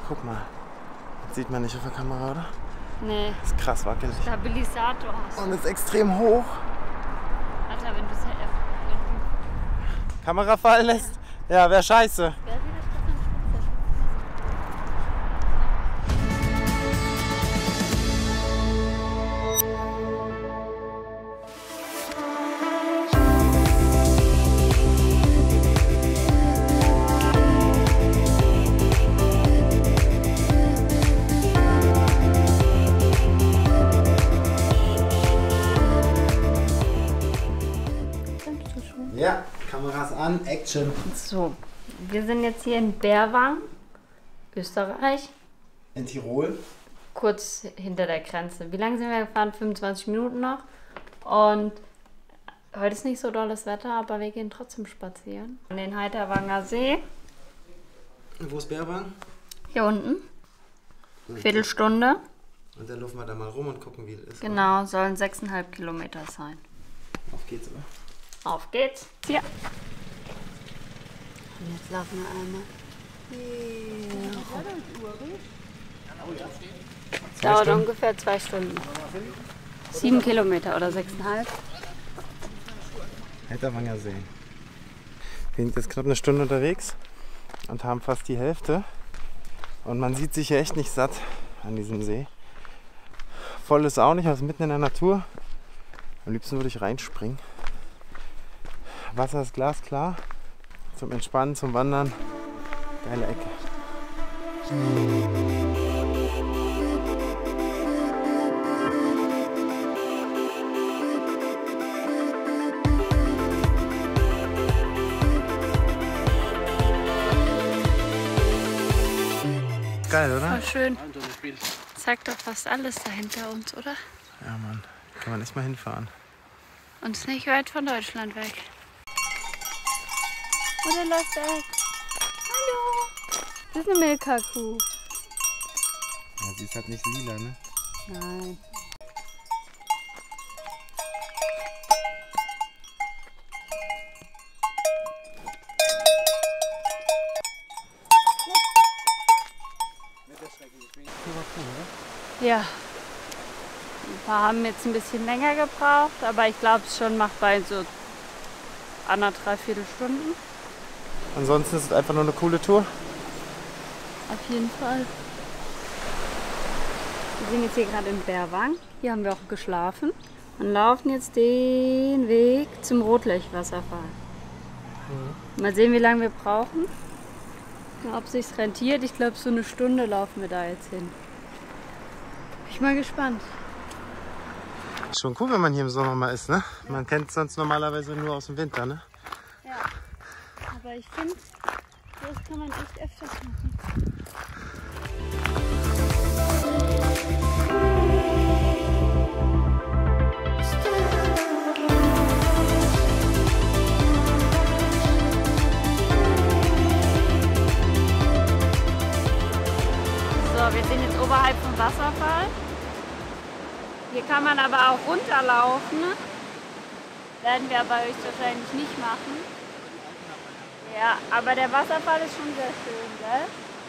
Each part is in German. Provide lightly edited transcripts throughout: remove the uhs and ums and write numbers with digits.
Guck mal. Das sieht man nicht auf der Kamera, oder? Nee. Das ist krass wackelig. Stabilisator hast du. Und ist extrem hoch. Alter, wenn du es Kamera fallen lässt? Ja, wäre scheiße. Ja, Kameras an, Action. So, wir sind jetzt hier in Berwang, Österreich. In Tirol. Kurz hinter der Grenze. Wie lange sind wir gefahren? 25 Minuten noch. Und heute ist nicht so dolles Wetter, aber wir gehen trotzdem spazieren. An den Heiterwanger See. Wo ist Berwang? Hier unten. Viertelstunde. Und dann laufen wir da mal rum und gucken, wie es ist. Genau, sollen 6,5 Kilometer sein. Auf geht's, oder? Auf geht's. Ja. Und jetzt laufen wir einmal. Dauert ungefähr 2 Stunden. 7 Kilometer oder 6,5. Heiterwanger See. Wir sind jetzt knapp eine Stunde unterwegs und haben fast die Hälfte. Und man sieht sich hier echt nicht satt an diesem See. Voll ist auch nicht, also mitten in der Natur. Am liebsten würde ich reinspringen. Wasser ist glasklar. Zum Entspannen, zum Wandern. Geile Ecke. Geil, oder? Voll schön. Zeigt doch fast alles da hinter uns, oder? Ja, Mann. Kann man echt mal hinfahren. Und ist nicht weit von Deutschland weg. Oder läuft er weg? Hallo! Das ist eine Milka-Kuh. Ja, sie ist halt nicht lila, ne? Nein. Ja. Ein paar haben jetzt ein bisschen länger gebraucht, aber ich glaube es schon machbar in so 1,5 Stunden. Ansonsten ist es einfach nur eine coole Tour. Auf jeden Fall. Wir sind jetzt hier gerade in Berwang. Hier haben wir auch geschlafen und laufen jetzt den Weg zum Rotlöchwasserfall. Mal sehen, wie lange wir brauchen. Ob es sich rentiert. Ich glaube, so eine Stunde laufen wir da jetzt hin. Bin ich mal gespannt. Schon cool, wenn man hier im Sommer mal ist, ne? Ja. Man kennt es sonst normalerweise nur aus dem Winter, ne? Ja, aber ich finde, das kann man echt öfters machen. So, wir sind jetzt oberhalb vom Wasserfall. Hier kann man aber auch runterlaufen. Werden wir aber höchstwahrscheinlich nicht machen. Ja, aber der Wasserfall ist schon sehr schön, gell?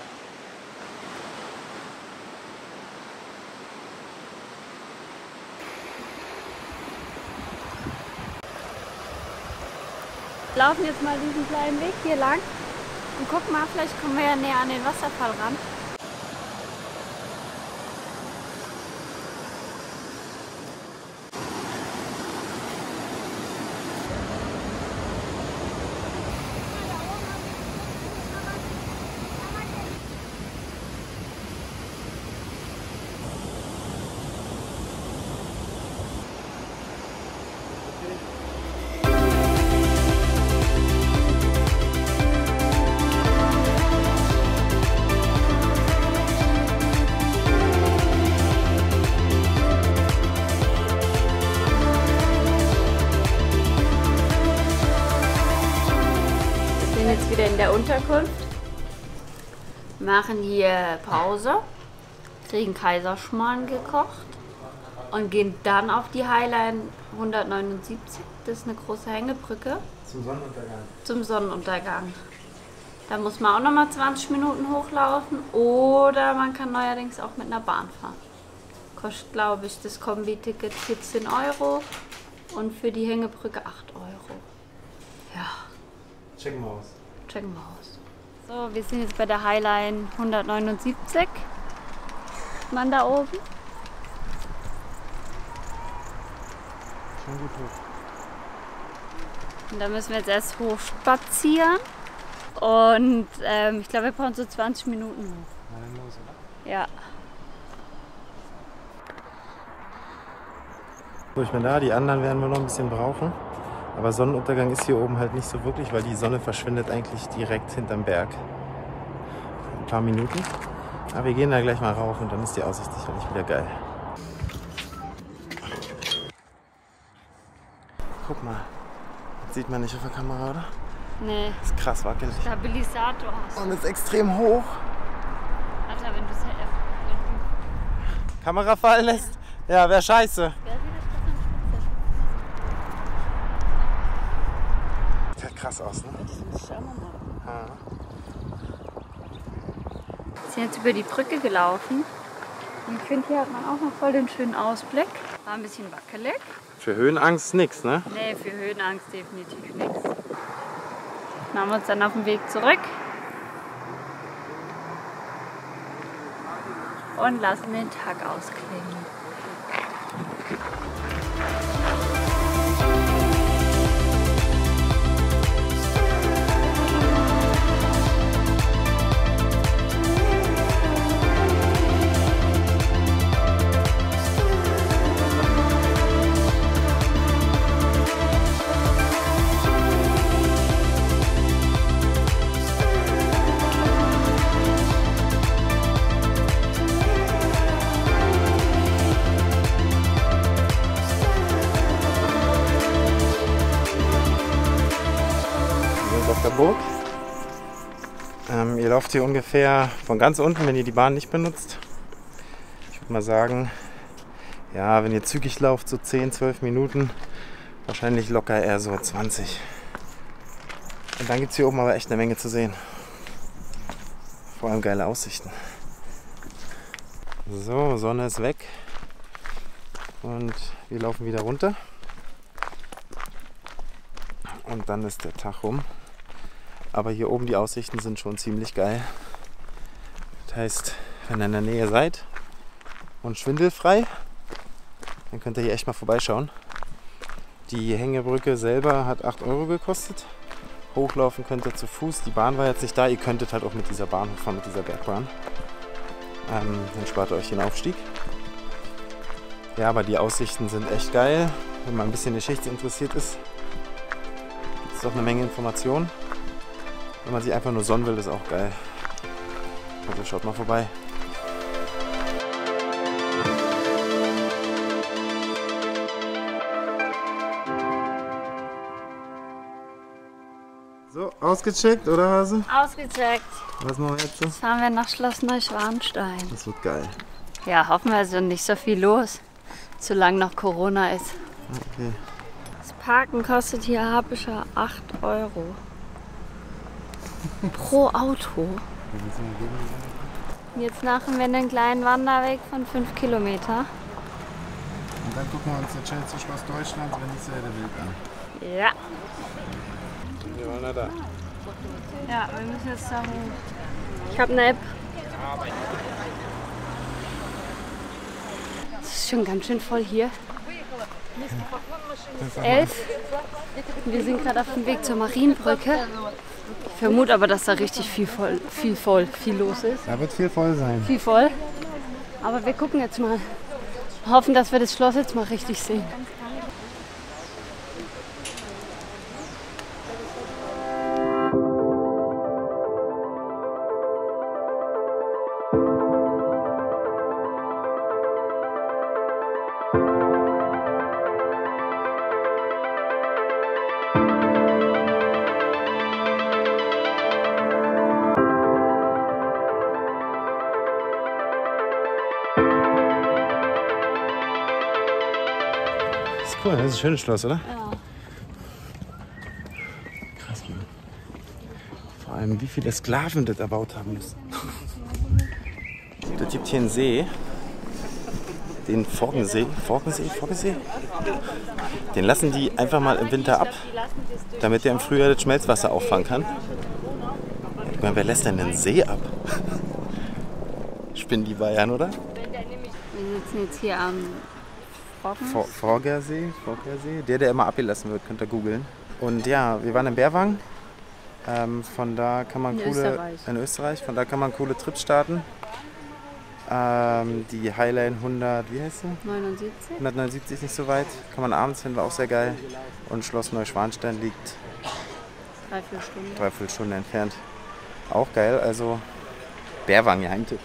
Wir laufen jetzt mal diesen kleinen Weg hier lang und gucken mal, vielleicht kommen wir ja näher an den Wasserfall ran. Jetzt wieder in der Unterkunft, machen hier Pause, kriegen Kaiserschmarrn gekocht und gehen dann auf die Highline 179. Das ist eine große Hängebrücke. Zum Sonnenuntergang. Zum Sonnenuntergang. Da muss man auch nochmal 20 Minuten hochlaufen oder man kann neuerdings auch mit einer Bahn fahren. Kostet, glaube ich, das Kombi-Ticket 14 € und für die Hängebrücke 8 €. Ja. Checken wir aus. Checken wir aus. So, wir sind jetzt bei der Highline 179. Man da oben. Schon gut hoch. Und da müssen wir jetzt erst hoch spazieren. Und ich glaube, wir brauchen so 20 Minuten hoch. Na dann los, oder? Ja. So, ich bin da, die anderen werden wir noch ein bisschen brauchen. Aber Sonnenuntergang ist hier oben halt nicht so wirklich, weil die Sonne verschwindet eigentlich direkt hinterm Berg. Ein paar Minuten. Aber wir gehen da gleich mal rauf und dann ist die Aussicht sicherlich wieder geil. Guck mal. Das sieht man nicht auf der Kamera, oder? Nee. Das ist krass wackelig. Stabilisator hast du. Und ist extrem hoch. Alter, wenn du es Kamera fallen lässt? Ja, wäre scheiße. Sieht krass aus, ne? Ja. Wir sind jetzt über die Brücke gelaufen. Und ich finde, hier hat man auch noch voll den schönen Ausblick. War ein bisschen wackelig. Für Höhenangst nix, ne? Nee, für Höhenangst definitiv nichts. Machen wir uns dann auf den Weg zurück. Und lassen den Tag ausklingen. Auf der Burg. Ihr lauft hier ungefähr von ganz unten, wenn ihr die Bahn nicht benutzt. Ich würde mal sagen, ja, wenn ihr zügig lauft, so 10, 12 Minuten, wahrscheinlich locker eher so 20. Und dann gibt es hier oben aber echt eine Menge zu sehen. Vor allem geile Aussichten. So, Sonne ist weg und wir laufen wieder runter. Und dann ist der Tag rum. Aber hier oben die Aussichten sind schon ziemlich geil. Das heißt, wenn ihr in der Nähe seid und schwindelfrei, dann könnt ihr hier echt mal vorbeischauen. Die Hängebrücke selber hat 8 € gekostet. Hochlaufen könnt ihr zu Fuß. Die Bahn war jetzt nicht da. Ihr könntet halt auch mit dieser Bahn hochfahren, mit dieser Bergbahn. Dann spart ihr euch den Aufstieg. Ja, aber die Aussichten sind echt geil. Wenn man ein bisschen geschichtsinteressiert ist, gibt es doch eine Menge Informationen. Wenn man sich einfach nur sonnen will, ist auch geil. Also schaut mal vorbei. So, ausgecheckt, oder Hase? Ausgecheckt. Was machen wir jetzt? Jetzt fahren wir nach Schloss Neuschwanstein. Das wird geil. Ja, hoffen wir, also nicht so viel los, solange noch Corona ist. Okay. Das Parken kostet hier Hapischer 8 € pro Auto. Jetzt machen wir einen kleinen Wanderweg von 5 Kilometer. Und dann gucken wir uns das schönste Schloss Deutschlands, wenn nicht so der Welt an. Ja. Wir waren ja da. Ja, wir müssen jetzt da hoch. Ich habe eine App. Es ist schon ganz schön voll hier. 11. Wir sind gerade auf dem Weg zur Marienbrücke. Ich vermute aber, dass da richtig viel los ist. Da wird viel voll sein. Viel voll. Aber wir gucken jetzt mal. Hoffen, dass wir das Schloss jetzt mal richtig sehen. Cool, das ist ein schönes Schloss, oder? Ja. Krass, Mann. Vor allem wie viele Sklaven das erbaut haben müssen. Das gibt hier einen See, den Forgensee. Den lassen die einfach mal im Winter ab, damit der im Frühjahr das Schmelzwasser auffangen kann. Ich meine, wer lässt denn den See ab? Spinnen die Bayern, oder? Wir sitzen jetzt hier am Forgersee. Der immer abgelassen wird, könnt ihr googeln. Und ja, wir waren in Berwang. Von da kann man in Österreich. Von da kann man coole Trips starten. Die Highline 100, wie heißt sie? 179 ist nicht so weit. Kann man abends hin, war auch sehr geil. Und Schloss Neuschwanstein liegt 3/4 Stunden entfernt. Auch geil, also Berwang, Geheimtipp.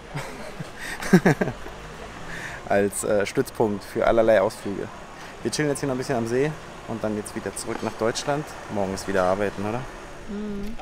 Als Stützpunkt für allerlei Ausflüge. Wir chillen jetzt hier noch ein bisschen am See und dann jetzt wieder zurück nach Deutschland. Morgen ist wieder arbeiten, oder? Mhm.